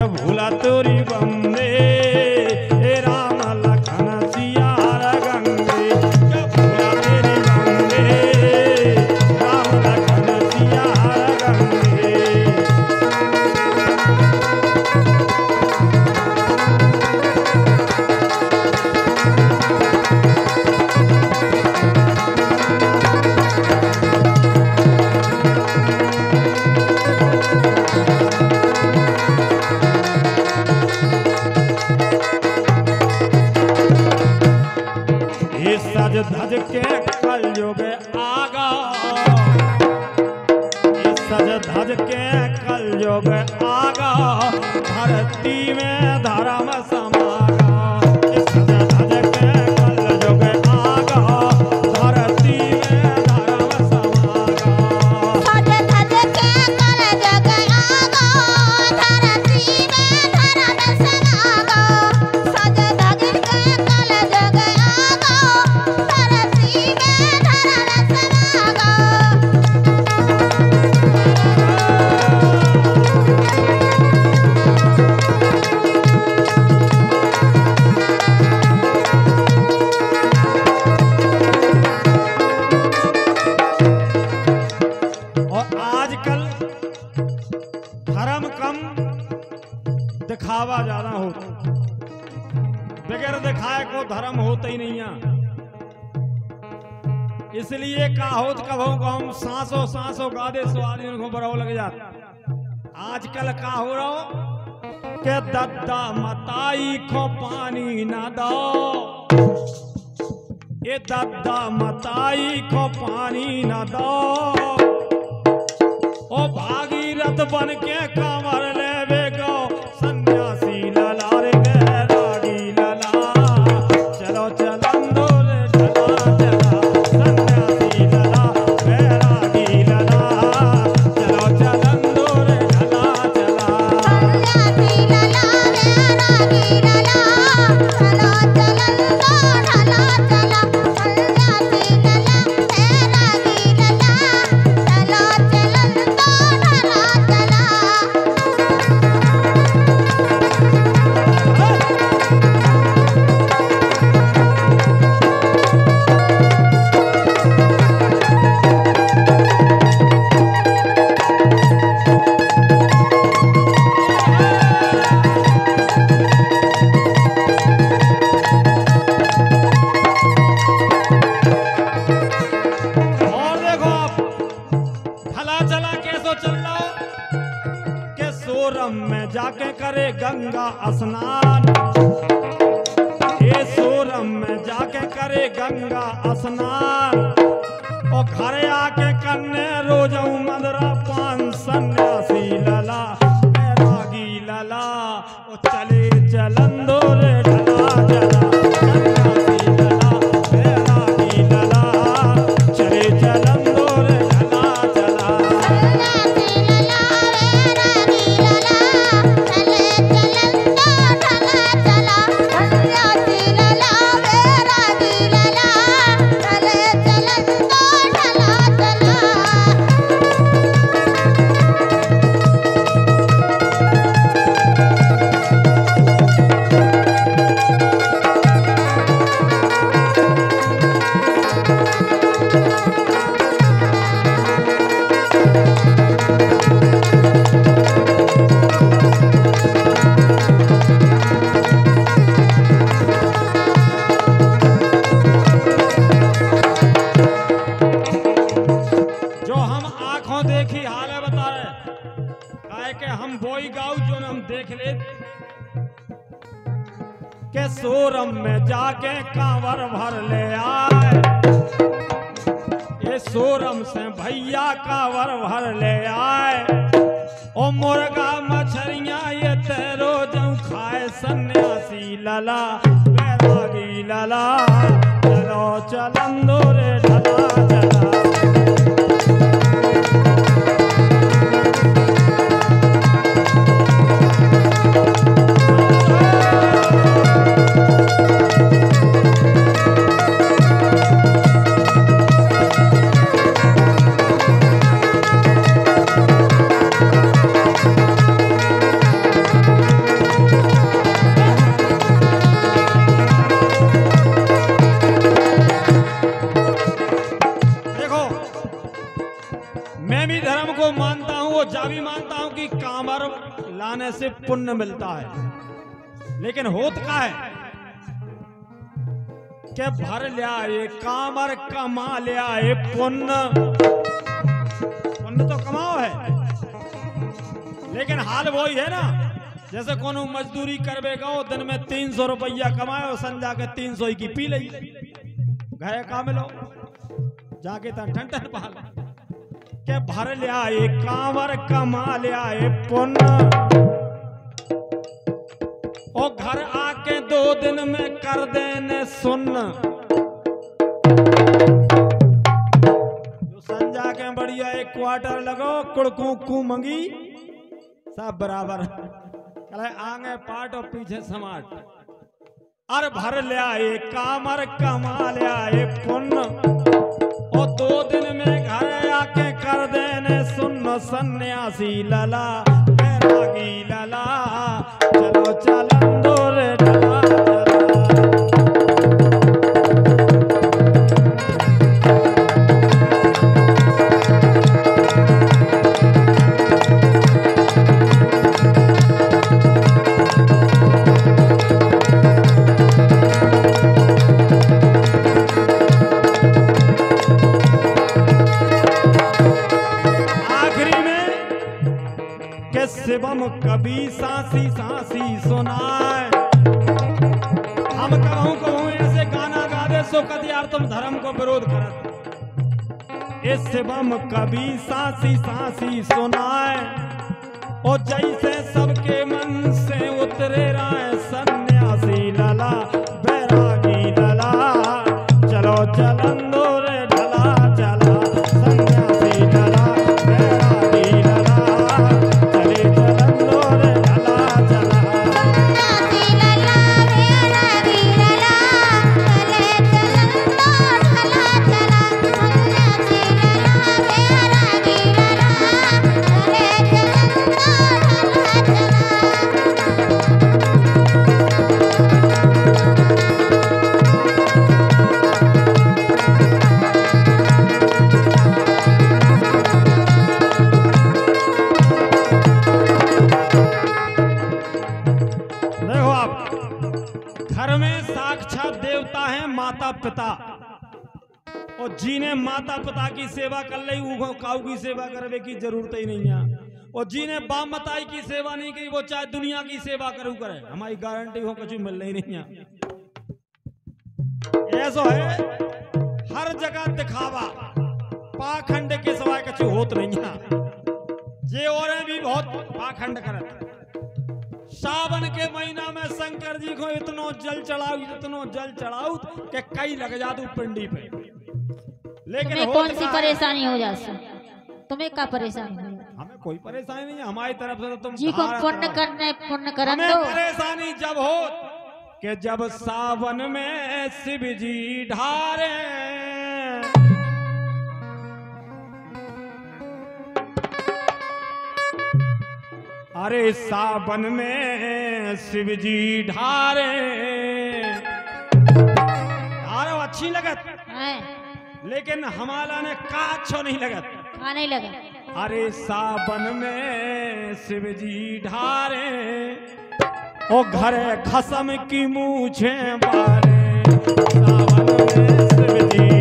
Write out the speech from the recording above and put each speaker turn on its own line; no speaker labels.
भूला तोरी बंदे राम लखन सिया गंगे भूला तेरी बंदे राम लखन सिया गंगे। सज धज के कलयुग आगा सज धज के कलयुग आगा धरती में धर्म समागा सज धज के कलयुग आगा धरती में धर्म समागा
सज धज के कलयुग आगा धरती में धर्म समागा सज धज के कलयुग आगा धरती में धर्म समागा।
और आजकल धर्म कम दिखावा ज्यादा होता बगैर दिखाए को धर्म होता ही नहीं है। इसलिए का होत कभो को हम सांसों सांसों गादे स्वाद इनको बड़ो लग जाता। आजकल का हो रहा के दद्दा मताई को पानी ना दो ये दद्दा मताई को पानी ना दो ओ भागीरथ बन के कांवर ले बेगो सन्यासी लला रे बैरागी लला चलो चलंदो रे चला चला सन्यासी लला बैरागी लला चलो चलंदो रे चला चला
सन्यासी लला बैरागी लला चलो चलंदो ढला चला सन्यासी लला बैरागी लला चलो चलंदो ढला चला।
और देखो आप भला चला कैसो चल रहा हो के सोरम में जाके करे गंगा स्नान ये सोरम में जाके करे गंगा स्नान और घरे आके करने रोज मदरा पान सन्यासी लला बैरागी लला ओ चले चलंदो रे ढला चला सन्यासी लला बैरागी लला चले चलंदो रे ढला चला
सन्यासी लला बैरागी लला चले चलंदो ढला चला सन्यासी लला बैरागी लला चले चलंदो ढला चला।
जो हम आंखों देखी हाल है बता रहे काहे के हम बोई गाँव जो हम देख ले के सोरम में जाके कांवर भर ले आए ये सोरम से भैया कांवर भर ले आए ओ मुर्गा मछरियां ये तेरो जो खाए सन्यासी लला बैरागी लला चलो चलंदो रे ढला चला जाने से पुण्य मिलता है। लेकिन होत का है के भर लिया ये काम और कमा लिया ये पुण्य। पुण्य तो कमाओ है, लेकिन हाल वही है ना, जैसे कोनो मजदूरी करवेगा वो दिन में 300 रुपया कमाए और संजा के 300 की पी ली, घरे का मिलो जाके ठन ठन पाल के भर लिया ये कांवर कमा लिया ये पुण्य। और घर आके 2 दिन में कर देने सुन्न। जो संजा के बढ़िया 1 क्वार्टर लगो कुड़कू कू मंगी सब बराबर, आगे पाट और पीछे समाट। अरे भर लिया ये कामर कमा लिया ये पुण्य। और 2 दिन में घर आके कर देने सुन्न। सन्यासी लला बैरागी लला चलो चलन दो रे ढला चला। शिवम कभी सांसी सांसी सुनाए। हम कहूँ ऐसे गाना गा दे सो कद यार तुम धर्म को विरोध करत। इस शिवम कभी सांसी सांसी सुनाए। और जैसे सबके मन से उतरे राय सन्यासी लला बैरागी लला चलो चलन दो रे ढला चला। सन्यासी लला बैरागी लला पिता। और जिन्हें माता पिता की सेवा कर ली वो काऊ की सेवा करने की जरूरत ही नहीं है। और जिन्हें बाप मताई की सेवा नहीं की वो चाहे दुनिया की सेवा करू करे, हमारी गारंटी हो कुछ मिल नहीं है। ऐसा है हर जगह दिखावा पाखंड के सिवाय कुछ होत नहीं है। ये और भी बहुत पाखंड करत। सावन के महीना में शंकर जी को इतनो जल चढ़ाऊ कि कई लग जादू पिंडी पे। लेकिन
तुम्हें कौन सी परेशानी हो जाती? तुम्हें क्या परेशानी हो?
हमें कोई परेशानी नहीं है, हमारी तरफ से तो तुम
जी को पुण्य करने
हमें दो। परेशानी जब हो कि जब सावन में शिव जी ढारे। अरे सावन में शिव जी ढारे अच्छी लगत
है,
लेकिन हमारा ने का अच्छो नहीं लगत।
नहीं लगत।
अरे सावन में शिव जी ढारे ओ घरे खसम की मूछे बारे। सावन में शिव जी